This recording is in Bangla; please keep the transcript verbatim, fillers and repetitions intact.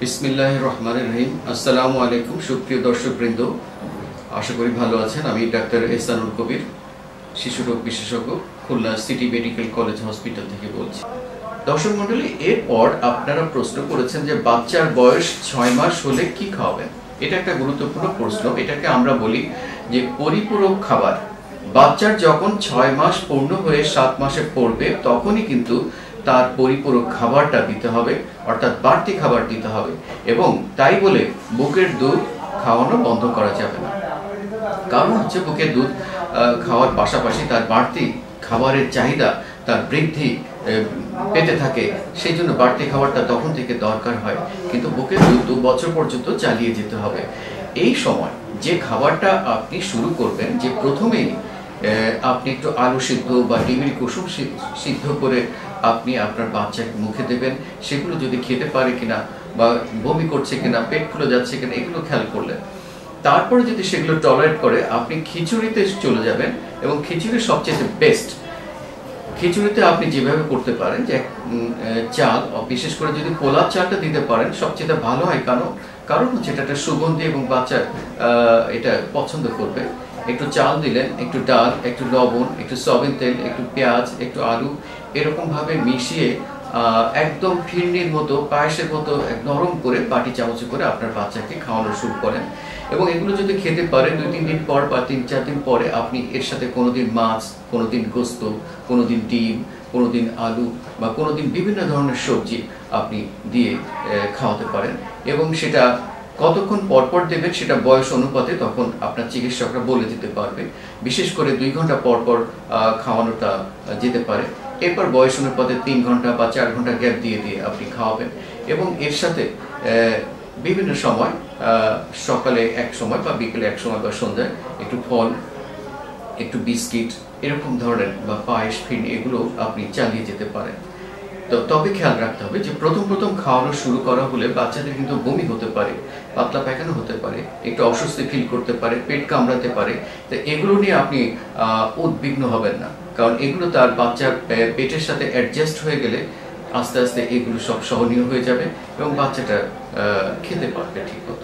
বিসমিল্লাহির রহমানির রহিম। আসসালামু আলাইকুম সুপ্রিয় দর্শকবৃন্দ, আশা করি ভালো আছেন। আমি ডাক্তার এহসানুল কবির, শিশুরোগ বিশেষজ্ঞ, Khulna city medical college hospital থেকে বলছি। দর্শক মণ্ডলী, এরপর আপনারা প্রশ্ন করেছেন যে বাচ্চার বয়স ছয় মাস হলে কি খাওয়াবেন। এটা একটা গুরুত্বপূর্ণ প্রশ্ন। এটাকে আমরা বলি যে পরিপূরক খাবার। বাচ্চার যখন ছয় মাস পূর্ণ হয়ে সাত মাসে পড়বে তখনই কিন্তু তার পরিপূরক খাবারটা দিতে হবে, অর্থাৎ বাড়তি খাবার দিতে হবে। এবং তাই বলে বুকের দুধ খাওয়ানো বন্ধ করা যাবে না। কারণ হচ্ছে বুকের দুধ খাওয়ার পাশাপাশি তার বাড়তি খাবারের চাহিদা, তার বৃদ্ধি পেতে থাকে, সেই জন্য বাড়তি খাবারটা তখন থেকে দরকার হয়। কিন্তু বুকের দুধ দু বছর পর্যন্ত চালিয়ে যেতে হবে। এই সময় যে খাবারটা আপনি শুরু করবেন, যে প্রথমেই আপনি একটু আলু সিদ্ধ বা ডিমের কুসুম সিদ্ধ করে আপনি আপনার বাচ্চাকে মুখে দেবেন, সেগুলো যদি খেতে পারে কিনা বা বমি করছে কিনা, পেট ফুলে যাচ্ছে কিনা, এগুলো খেয়াল করলেন। তারপরে যদি সেগুলো টলারেট করে আপনি খিচুড়িতে চলে যাবেন। এবং খিচুড়ি সবচেয়ে বেস্ট। খিচুড়িতে আপনি যেভাবে করতে পারেন যে চাল, বিশেষ করে যদি পোলার চালটা দিতে পারেন সবচেয়ে ভালো হয়। কারণ কারণ হচ্ছে এটা একটা সুগন্ধি এবং বাচ্চা এটা পছন্দ করবে। একটু চাল দিলেন, একটু ডাল, একটু লবণ, একটু সয়াবিন তেল, একটু পেঁয়াজ, একটু আলু, এরকম ভাবে মিশিয়ে একদম ফিরনির মতো, পায়েসের মতো নরম করে বাটি চামচে করে আপনার বাচ্চাকে খাওয়ানো শুরু করেন। এবং এগুলো যদি খেতে পারে দুই তিন দিন পর বা তিন চার দিন পরে আপনি এর সাথে কোনোদিন মাছ, কোনোদিন গোস্ত, কোনোদিন ডিম, কোনোদিন আলু বা কোনোদিন বিভিন্ন ধরনের সবজি আপনি দিয়ে খাওয়াতে পারেন। এবং সেটা কতক্ষণ পরপর দেবেন সেটা বয়স অনুপাতে তখন আপনার চিকিৎসকরা বলে দিতে পারবে। বিশেষ করে দুই ঘন্টা পরপর খাওয়ানোটা যেতে পারে। এরপর বয়স অনুপাতে তিন ঘন্টা বা চার ঘন্টা গ্যাপ দিয়ে দিয়ে আপনি খাওয়াবেন। এবং এর সাথে বিভিন্ন সময়, সকালে এক সময় বা বিকেলে এক সময় বা সন্ধ্যায় একটু ফল, একটু বিস্কিট, এরকম ধরনের বা পায়েস, ফিরনি, এগুলো আপনি চালিয়ে যেতে পারেন। তো তবে খেয়াল রাখতে হবে যে প্রথম প্রথম খাওয়ানো শুরু করা হলে বাচ্চাদের কিন্তু বমি হতে পারে, পাতলা পায়খানা হতে পারে, একটু অস্বস্তি ফিল করতে পারে, পেট কামড়াতে পারে। তো এগুলো নিয়ে আপনি উদ্বিগ্ন হবেন না, কারণ এগুলো তার বাচ্চার পেটের সাথে অ্যাডজাস্ট হয়ে গেলে আস্তে আস্তে এগুলো সব সহনীয় হয়ে যাবে এবং বাচ্চাটা খেতে পারবে ঠিক মতো।